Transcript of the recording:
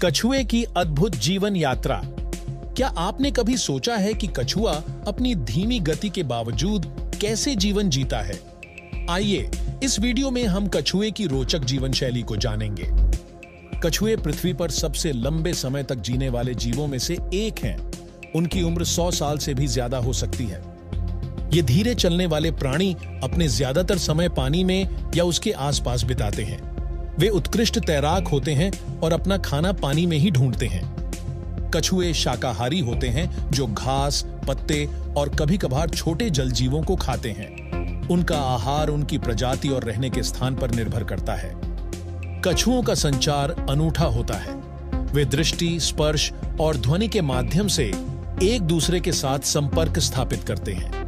कछुए की अद्भुत जीवन यात्रा। क्या आपने कभी सोचा है कि कछुआ अपनी धीमी गति के बावजूद कैसे जीवन जीता है? आइए इस वीडियो में हम कछुए की रोचक जीवन शैली को जानेंगे। कछुए पृथ्वी पर सबसे लंबे समय तक जीने वाले जीवों में से एक हैं। उनकी उम्र 100 साल से भी ज्यादा हो सकती है। ये धीरे चलने वाले प्राणी अपने ज्यादातर समय पानी में या उसके आसपास बिताते हैं। वे उत्कृष्ट तैराक होते हैं और अपना खाना पानी में ही ढूंढते हैं। कछुए शाकाहारी होते हैं जो घास, पत्ते और कभी-कभार छोटे जलजीवों को खाते हैं। उनका आहार उनकी प्रजाति और रहने के स्थान पर निर्भर करता है। कछुओं का संचार अनूठा होता है। वे दृष्टि, स्पर्श और ध्वनि के माध्यम से एक दूसरे के साथ संपर्क स्थापित करते हैं।